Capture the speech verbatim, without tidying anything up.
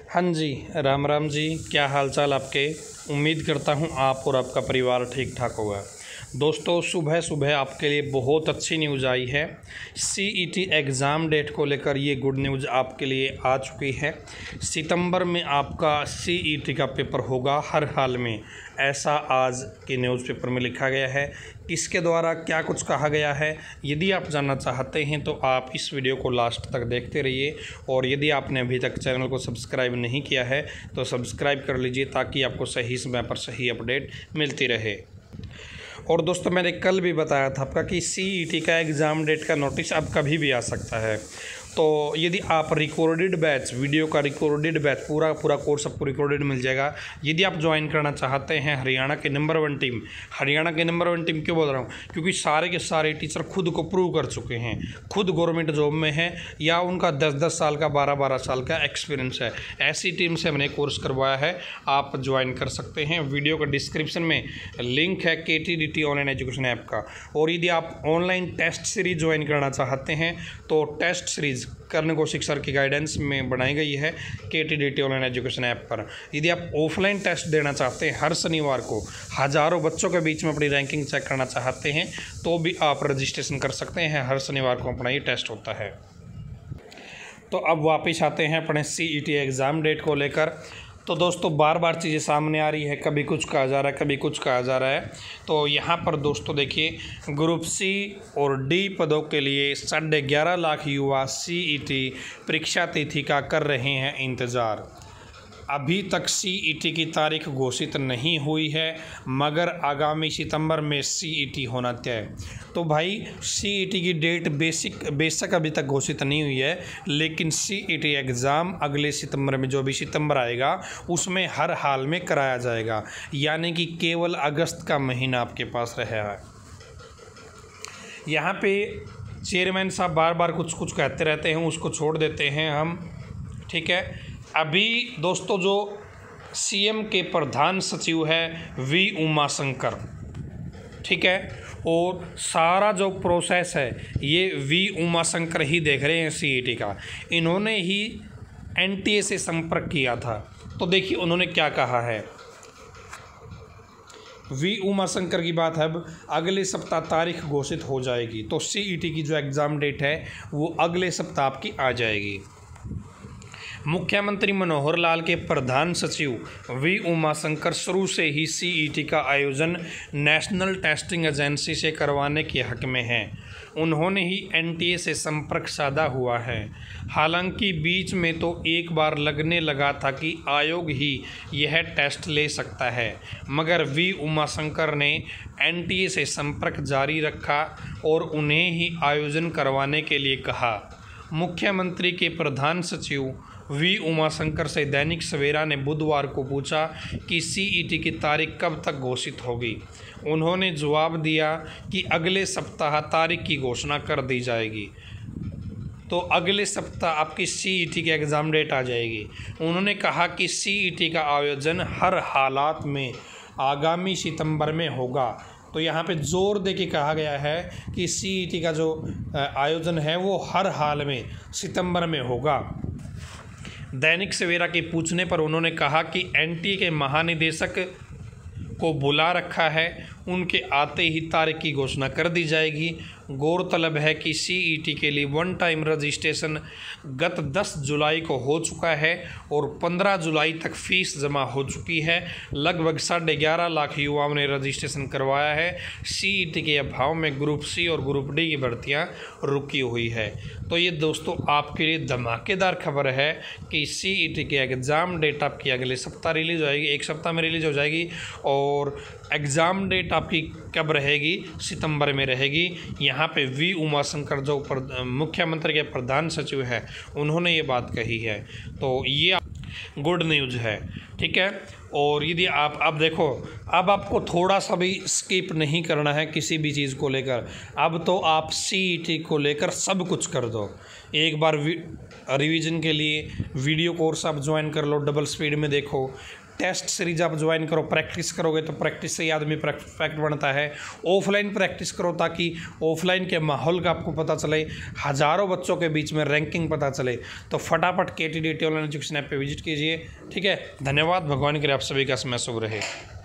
हाँ जी, राम राम जी। क्या हाल चाल आपके। उम्मीद करता हूँ आप और आपका परिवार ठीक ठाक होगा। दोस्तों, सुबह सुबह आपके लिए बहुत अच्छी न्यूज़ आई है। सीईटी एग्ज़ाम डेट को लेकर ये गुड न्यूज़ आपके लिए आ चुकी है। सितंबर में आपका सीईटी का पेपर होगा हर हाल में, ऐसा आज के न्यूज़पेपर में लिखा गया है। किसके द्वारा क्या कुछ कहा गया है, यदि आप जानना चाहते हैं तो आप इस वीडियो को लास्ट तक देखते रहिए। और यदि आपने अभी तक चैनल को सब्सक्राइब नहीं किया है तो सब्सक्राइब कर लीजिए, ताकि आपको सही समय पर सही अपडेट मिलती रहे। और दोस्तों, मैंने कल भी बताया था आपका कि सीईटी का एग्ज़ाम डेट का नोटिस अब कभी भी आ सकता है। तो यदि आप रिकॉर्डेड बैच, वीडियो का रिकॉर्डेड बैच, पूरा पूरा कोर्स आपको रिकॉर्डेड मिल जाएगा। यदि आप ज्वाइन करना चाहते हैं हरियाणा के नंबर वन टीम, हरियाणा के नंबर वन टीम क्यों बोल रहा हूँ, क्योंकि सारे के सारे टीचर खुद को प्रूव कर चुके हैं, खुद गवर्नमेंट जॉब में हैं या उनका दस दस साल का, बारह बारह साल का एक्सपीरियंस है। ऐसी टीम से हमने कोर्स करवाया है, आप ज्वाइन कर सकते हैं। वीडियो का डिस्क्रिप्शन में लिंक है K T D T online education app का। और यदि आप ऑनलाइन टेस्ट सीरीज ज्वाइन करना चाहते हैं तो टेस्ट सीरीज करने को शिक्षा की गाइडेंस में बनाई गई है K T D T online education app पर। यदि आप ऑफलाइन टेस्ट देना चाहते हैं, हर शनिवार को हज़ारों बच्चों के बीच में अपनी रैंकिंग चेक करना चाहते हैं, तो भी आप रजिस्ट्रेशन कर सकते हैं। हर शनिवार को अपना ये टेस्ट होता है। तो अब वापस आते हैं अपने सीईटी एग्ज़ाम डेट को लेकर। तो दोस्तों, बार बार चीज़ें सामने आ रही है, कभी कुछ कहा जा रहा है, कभी कुछ कहा जा रहा है। तो यहाँ पर दोस्तों देखिए, ग्रुप सी और डी पदों के लिए साढ़े ग्यारह लाख युवा सीईटी परीक्षा तिथि का कर रहे हैं इंतज़ार। अभी तक सीईटी की तारीख घोषित नहीं हुई है, मगर आगामी सितंबर में सीईटी होना तय। तो भाई, सीईटी की डेट बेसिक बेशक अभी तक घोषित नहीं हुई है, लेकिन सीईटी एग्ज़ाम अगले सितंबर में, जो भी सितंबर आएगा उसमें हर हाल में कराया जाएगा। यानी कि केवल अगस्त का महीना आपके पास रहा है। यहाँ पे चेयरमैन साहब बार बार कुछ कुछ कहते रहते हैं, उसको छोड़ देते हैं हम, ठीक है। अभी दोस्तों, जो सीएम के प्रधान सचिव है वी उमाशंकर, ठीक है, और सारा जो प्रोसेस है ये वी उमाशंकर ही देख रहे हैं सीईटी का। इन्होंने ही एनटीए से संपर्क किया था। तो देखिए उन्होंने क्या कहा है। वी उमाशंकर की बात है, अब अगले सप्ताह तारीख घोषित हो जाएगी। तो सीईटी की जो एग्ज़ाम डेट है वो अगले सप्ताह आपकी आ जाएगी। मुख्यमंत्री मनोहर लाल के प्रधान सचिव वी उमाशंकर शुरू से ही सीईटी का आयोजन नेशनल टेस्टिंग एजेंसी से करवाने के हक में हैं। उन्होंने ही एनटीए से संपर्क साधा हुआ है। हालांकि बीच में तो एक बार लगने लगा था कि आयोग ही यह टेस्ट ले सकता है, मगर वी उमाशंकर ने एनटीए से संपर्क जारी रखा और उन्हें ही आयोजन करवाने के लिए कहा। मुख्यमंत्री के प्रधान सचिव वी उमाशंकर से दैनिक सवेरा ने बुधवार को पूछा कि सीईटी की तारीख कब तक घोषित होगी। उन्होंने जवाब दिया कि अगले सप्ताह तारीख की घोषणा कर दी जाएगी। तो अगले सप्ताह आपकी सीईटी की एग्ज़ाम डेट आ जाएगी। उन्होंने कहा कि सीईटी का आयोजन हर हालात में आगामी सितंबर में होगा। तो यहाँ पे जोर दे के कहा गया है कि सीईटी का जो आयोजन है वो हर हाल में सितंबर में होगा। दैनिक सवेरा के पूछने पर उन्होंने कहा कि एनटीए के महानिदेशक को बुला रखा है, उनके आते ही तारीख की घोषणा कर दी जाएगी। गौरतलब है कि सीईटी के लिए वन टाइम रजिस्ट्रेशन गत दस जुलाई को हो चुका है और पंद्रह जुलाई तक फीस जमा हो चुकी है। लगभग साढ़े ग्यारह लाख युवाओं ने रजिस्ट्रेशन करवाया है। सीईटी के अभाव में ग्रुप सी और ग्रुप डी की भर्तियां रुकी हुई है। तो ये दोस्तों आपके लिए धमाकेदार खबर है कि सीईटी की एग्ज़ाम डेट आपकी अगले सप्ताह रिलीज हो जाएगी, एक सप्ताह में रिलीज हो जाएगी। और एग्ज़ाम डेट आपकी कब रहेगी, सितंबर में रहेगी। यहाँ पे वी उमाशंकर जो मुख्यमंत्री के प्रधान सचिव है उन्होंने ये बात कही है। तो ये गुड न्यूज़ है, ठीक है। और यदि आप अब देखो, अब आपको थोड़ा सा भी स्किप नहीं करना है किसी भी चीज़ को लेकर। अब तो आप सीईटी को लेकर सब कुछ कर दो। एक बार रिवीजन के लिए वीडियो कोर्स आप ज्वाइन कर लो, डबल स्पीड में देखो। टेस्ट सीरीज आप ज्वाइन करो, प्रैक्टिस करोगे तो प्रैक्टिस से ही आदमी परफेक्ट बनता है। ऑफलाइन प्रैक्टिस करो ताकि ऑफलाइन के माहौल का आपको पता चले, हज़ारों बच्चों के बीच में रैंकिंग पता चले। तो फटाफट K T D T online education app पे विजिट कीजिए। ठीक है, धन्यवाद। भगवान करे आप सभी का समय शुभ रहे।